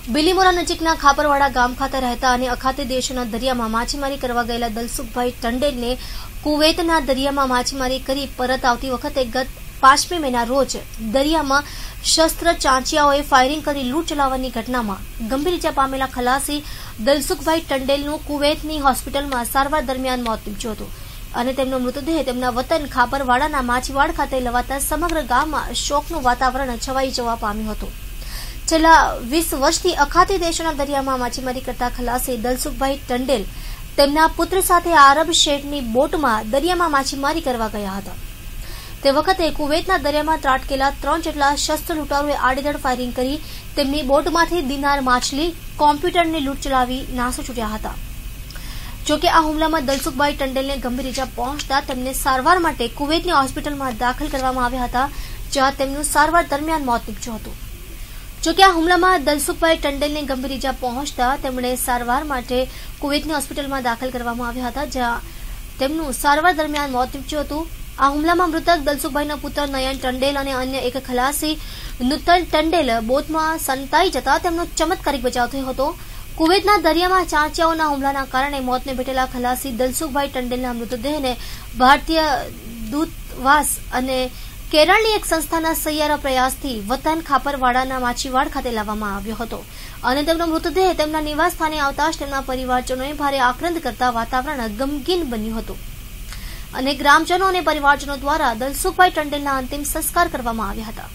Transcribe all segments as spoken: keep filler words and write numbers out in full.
બિલીમોરા નજીકના ખાપરવાડા ગામ ખાતે રહેતા અને અખાતે દેશોના દરિયામાં માછીમારી કરવા ગયેલા દલસુખભાઈ ટંડેલને કુવૈતના દરિયામાં માછીમારી કરી પરત આવતી વખતે ગત પાંચમી મેના રોજ દરિયામાં શસ્ત્ર ચાંચિયાઓએ ફાયરિંગ કરી લૂંટ ચલાવવાની ઘટનામાં ગંભીર ઇજા પામેલા ખલાસી દલસુખભાઈ ટંડેલનું કુવૈતની હોસ્પિટલમાં સારવાર દરમિયાન મોત નીપજ્યું હતું અને તેમનો મૃતદેહ તેમના વતન ખાપરવાડાના માછીવાડ ખાતે લવાતા સમગ્ર ગામમાં શોકનું વાતાવરણ છવાઈ જવા પામ્યું હતું। છેલ્લા વીસ વર્ષથી અખાતી દેશોના દરિયામાં માછીમારી કરતા ખલાસી દલસુખભાઈ ટંડેલ તેમના પુત્ર સાથે આરબ શેઠની બોટમાં દરિયામાં માછીમારી કરવા ગયા હતા। તે વખતે કુવૈતના દરિયામાં ત્રાટકેલા ત્રણ જેટલા શસ્ત્ર લૂંટારુએ આડેધડ ફાયરિંગ કરી તેમની બોટમાંથી દિનાર માછલી કોમ્પ્યુટરની લૂંટ ચલાવી નાસો છૂટ્યા હતા। જોકે આ હુમલામાં દલસુખભાઈ ટંડેલને ગંભીર ઇજા પહોંચતા તેમને સારવાર માટે કુવૈતની હોસ્પિટલમાં દાખલ કરવામાં આવ્યા હતા, જ્યાં તેમનું સારવાર દરમિયાન મોત નીપજ્યું હતું। જોકે આ હુમલામાં દલસુખભાઈ ટંડેલને ગંભીર ઇજા પહોંચતા તેમણે સારવાર માટે કુવૈતની હોસ્પિટલમાં દાખલ કરવામાં આવ્યા હતા, જ્યાં તેમનું સારવાર દરમિયાન મોત નીપજ્યું હતું। આ હુમલામાં મૃતક દલસુખભાઈના પુત્ર નયન ટંડેલ અને અન્ય એક ખલાસી નૂતન ટંડેલ બોટમાં સંતાઈ જતા તેમનો ચમત્કારિક બચાવ થયો હતો। કુવૈતના દરિયામાં ચાંચિયાઓના હુમલાના કારણે મોતને ભેટેલા ખલાસી દલસુખભાઈ ટંડેલના મૃતદેહને ભારતીય દૂતાવાસ અને કેરળની એક સંસ્થાના સહિયારા પ્રયાસથી વતન ખાપરવાડાના માછીવાડ ખાતે લાવવામાં આવ્યો હતો અને તેમનો મૃતદેહ તેમના નિવાસ સ્થાને આવતા જ તેમના પરિવારજનોએ ભારે આક્રંદ કરતા વાતાવરણ ગમગીન બન્યું હતું અને ગ્રામજનો અને પરિવારજનો દ્વારા દલસુખભાઈ ટંડેલના અંતિમ સંસ્કાર કરવામાં આવ્યા હતા।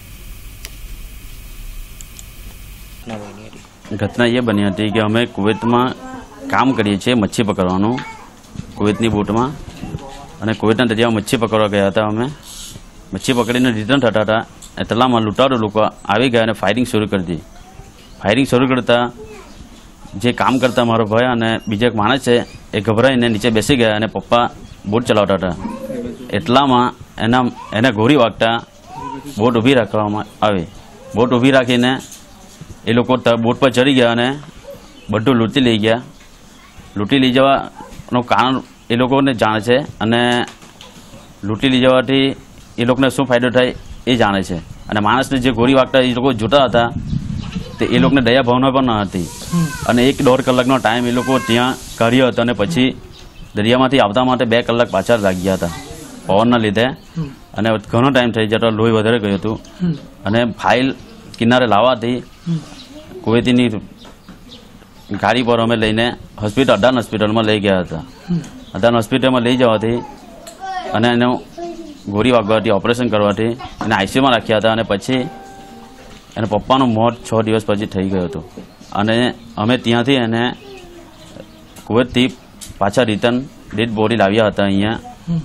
घटना ये बनी थी कि અમે કુવૈતમાં કામ કરીએ છીએ મચ્છી પકડવાનું કુવૈતની બોટમાં અને કુવૈતના દરિયામાં મચ્છી પકડવા ગયા હતા। અમે મચ્છી પકડીને રિટર્ન થતા હતા એટલામાં લૂંટારો લોકો આવી ગયા અને ફાયરિંગ શરૂ કરી દીધી। ફાયરિંગ શરૂ કરતા જે કામ કરતા મારો ભાઈ અને બીજા એક માણસ છે એ ગભરાઈને નીચે બેસી ગયા અને પપ્પા બોટ ચલાવતા હતા। એટલામાં એના એને ગોળી વાગતા બોટ ઊભી રાખવામાં આવી। બોટ ઊભી રાખીને એ લોકો બોટ પર ચડી ગયા અને બધું લૂંટી લઈ ગયા। લૂંટી લઈ જવાનું કારણ એ લોકોને જાણે છે અને લૂંટી લઈ જવાથી એ લોકોને શું ફાયદો થાય એ જાણે છે અને માણસને જે ગોળી વાગતા એ લોકો જોતા હતા તે એ લોકોને દયા ભાવના પણ ન હતી અને એક દોઢ કલાકનો ટાઈમ એ લોકો ત્યાં કાઢ્યો હતો અને પછી દરિયામાંથી આવતા માટે બે કલાક પાછા લાગ્યા હતા પવનના લીધે અને ઘણો ટાઈમ થઈ જતો લોહી વધારે ગયું હતું અને ફાઇલ કિનારે લાવવાથી કુવૈતીની ગાડી પર અમે લઈને હોસ્પિટલ અડાન હોસ્પિટલમાં લઈ ગયા હતા। અડાન હોસ્પિટલમાં લઈ જવાથી અને એનું ગોળી વાગવાથી ઓપરેશન કરવાથી એને આઈસીયુમાં રાખ્યા હતા અને પછી એના પપ્પાનું મોત છ દિવસ પછી થઈ ગયું હતું અને અમે ત્યાંથી એને કુવૈતથી પાછા રિટર્ન ડેડ બોડી લાવ્યા હતા અહીંયા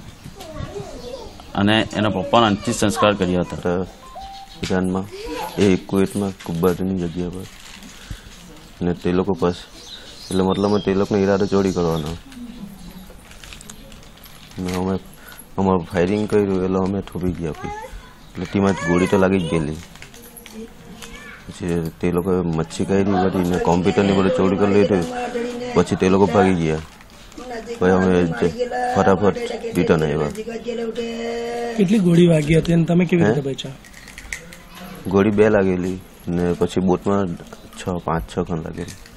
અને એના પપ્પાનો અંતિમ સંસ્કાર કર્યા હતા ઈરાનમાં એ કુવૈતમાં કુબ્બાની જગ્યા પર ને તે લોકો પાસે એટલે મતલબ તે લોકોનો ઈરાદો ચોરી કરવાનો ને અમે અમારું ફાયરિંગ કર્યું એટલે અમે થોભી ગયા પછી એટલે તેમાં ગોળી તો લાગી જ ગયેલી। પછી તે લોકોએ મચ્છી કાઢી બધી ને કોમ્પ્યુટરની બધું ચોરી કરી લીધું પછી તે લોકો ભાગી ગયા પછી અમે ફટાફટ રિટર્ન આવ્યા। કેટલી ગોળી વાગી હતી અને તમે કેવી રીતે બચ્યા? ગોળી બે લાગેલી ને પછી બોટમાં છ પાંચ છ ખણ લાગેલી।